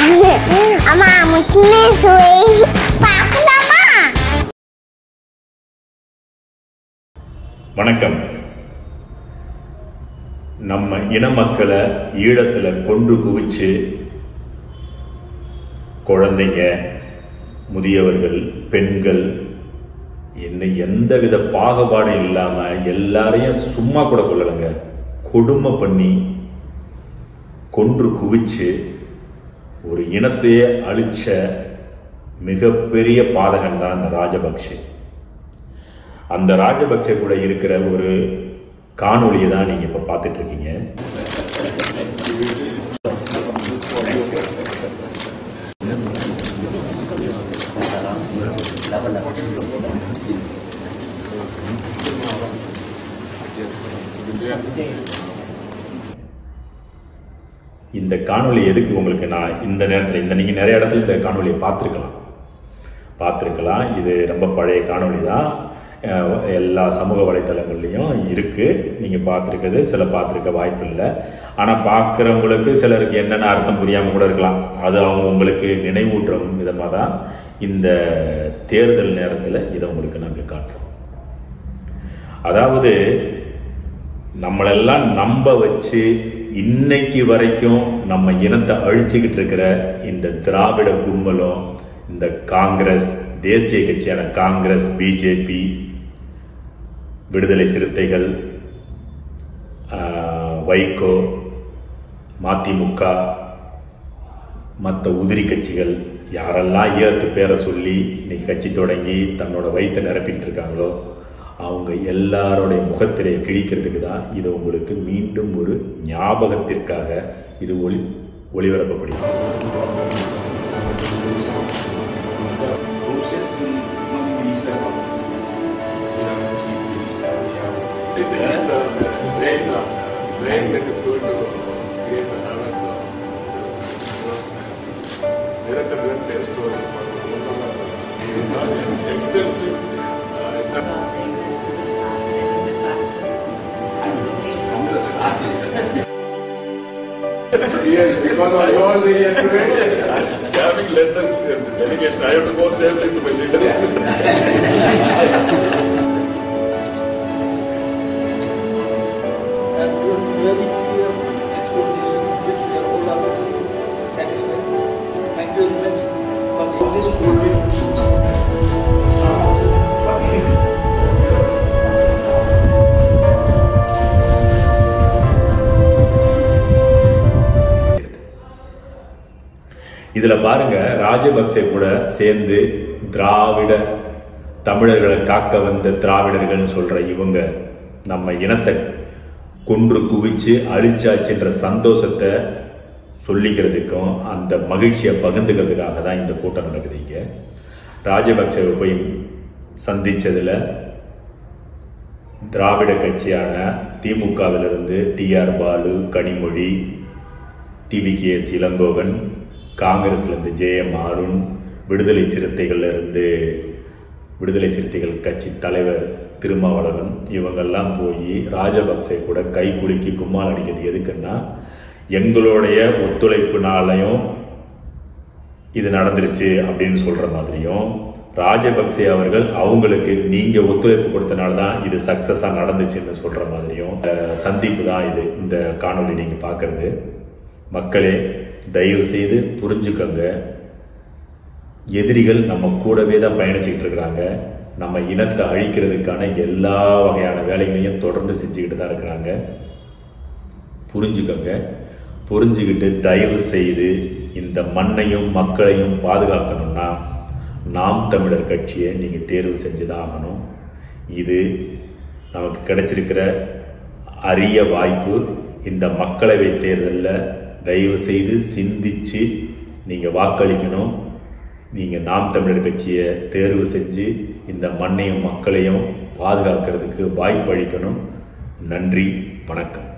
அம்மா முக்கியமே சுவை பார்க்கலாமா? வணக்கம். நம்ம இன மக்களை ஈழத்துல கொண்டு குவிச்சு குழந்தைங்க, முதியவர்கள், பெண்கள் என்ன எந்தவித பாகுபாடும் இல்லாம எல்லாரையும் சும்மா கூட கொள்ளலைங்க, கொடுமை பண்ணி கொன்று குவிச்சு ஒரு இனத்தையே அழிச்ச மிகப்பெரிய பாதகன் தான் அந்த ராஜபக்சே. அந்த ராஜபக்சே கூட இருக்கிற ஒரு காணொளியை தான் நீங்க இப்ப பார்த்துட்டு இருக்கீங்க. இந்த காணொளி எதுக்கு உங்களுக்கு, நான் இந்த நேரத்தில் நீங்கள் நிறைய இடத்துல இந்த காணொலியை பார்த்துருக்கலாம். இது ரொம்ப பழைய காணொளி தான், எல்லா சமூக வலைத்தளங்கள்லையும் இருக்குது. நீங்கள் பார்த்துருக்கிறது சில பார்த்துருக்க வாய்ப்பு இல்லை. ஆனால் பார்க்குறவங்களுக்கு சிலருக்கு என்னென்ன அர்த்தம் புரியாமல் கூட இருக்கலாம். அது அவங்க உங்களுக்கு நினைவூட்டுற விதமாக தான் இந்த தேர்தல் நேரத்தில் இதை உங்களுக்கு நாங்கள் காட்டுறோம். அதாவது நம்மளெல்லாம் நம்ப வச்சு இன்னைக்கு வரைக்கும் நம்ம இனத்தை அழிச்சுக்கிட்டு இருக்கிற இந்த திராவிட கும்பலும், இந்த காங்கிரஸ், தேசிய கட்சியான காங்கிரஸ், பிஜேபி, விடுதலை சிறுத்தைகள், வைகோ, மதிமுக, மற்ற உதிரி கட்சிகள் யாரெல்லாம் ஈழத்து பேரை சொல்லி இன்னைக்கு கட்சி தொடங்கி தன்னோட வயிற்றை நிரப்பிக்கிட்டு இருக்காங்களோ அவங்க எல்லாரோடைய முகத்திரையை கிழிக்கிறதுக்கு தான் இது உங்களுக்கு மீண்டும் ஒரு ஞாபகத்திற்காக இது ஒளிபரப்பப்படுகிறது. Yes, because of all the having led the delegation, I have to go safely to my leader. As good, very clear explanation, which we are all satisfied. Thank you very much for this school. இதில் பாருங்க, ராஜபக்சே கூட சேர்ந்து திராவிட தமிழர்களை காக்க வந்த திராவிடர்கள்னு சொல்ற இவங்க நம்ம இனத்தை கொன்று குவிச்சு அழிச்சாச்சுன்ற சந்தோஷத்தை சொல்லிக்கிறதுக்கும் அந்த மகிழ்ச்சியை பகிர்ந்துக்கிறதுக்காக தான் இந்த கூட்டம் நடக்குது. இங்கே ராஜபக்சேவை போய் சந்திச்சதுல திராவிட கட்சியான திமுகவிலிருந்து டிஆர் பாலு, கனிமொழி, டிவிகேஎஸ் இளங்கோவன், காங்கிரஸ்லேருந்து ஜேஎம் அருண், விடுதலை சிறுத்தைகள் கட்சி தலைவர் திருமாவளவன், இவங்கெல்லாம் போய் ராஜபக்சே கூட கை குலுக்கி கும்மால் அடிக்கிறது எதுக்குன்னா, எங்களுடைய ஒத்துழைப்புனாலையும் இது நடந்துருச்சு அப்படின்னு சொல்கிற மாதிரியும், ராஜபக்சே அவர்கள் அவங்களுக்கு நீங்கள் ஒத்துழைப்பு கொடுத்தனால தான் இது சக்ஸஸாக நடந்துச்சுன்னு சொல்கிற மாதிரியும் சந்திப்பு தான் இது. இந்த காணொலி நீங்கள் பார்க்குறது. மக்களே, தயவு செய்து புரிஞ்சுக்கோங்க, எதிரிகள் நம்ம கூடவே தான் பயணிச்சுக்கிட்டு இருக்கிறாங்க. நம்ம இனத்தை அழிக்கிறதுக்கான எல்லா வகையான வேலைகளையும் தொடர்ந்து செஞ்சுக்கிட்டு தான் இருக்கிறாங்க. புரிஞ்சுக்கோங்க. புரிஞ்சுக்கிட்டு தயவு செய்து இந்த மண்ணையும் மக்களையும் பாதுகாக்கணும்னா நாம் தமிழர் கட்சியை நீங்கள் தேர்வு செஞ்சுதான் ஆகணும். இது நமக்கு கிடைச்சிருக்கிற அரிய வாய்ப்பு. இந்த மக்களவை தேர்தலில் தயவு செய்து சிந்திச்சு நீங்கள் வாக்களிக்கணும். நீங்கள் நாம் தமிழர் கட்சியை தேர்வு செஞ்சு இந்த மண்ணையும் மக்களையும் பாதுகாக்கிறதுக்கு வாய்ப்பளிக்கணும். நன்றி, வணக்கம்.